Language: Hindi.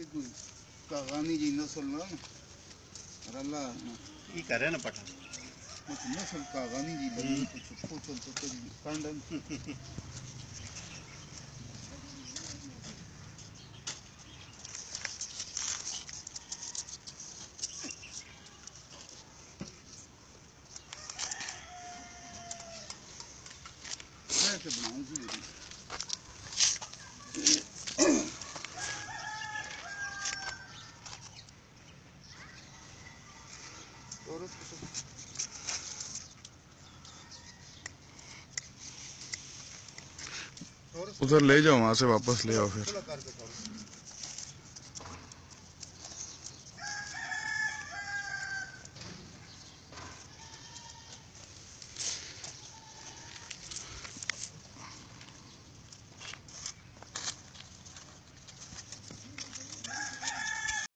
कि कोई कागानी जी नस्ल ना रल्ला ये करे ना पठा नस्ल कागानी जी लगी कुछ पूछल तो तेरी कांडन कैसे बनाऊं जी उधर ले जाओ, वहां से वापस ले आओ फिर।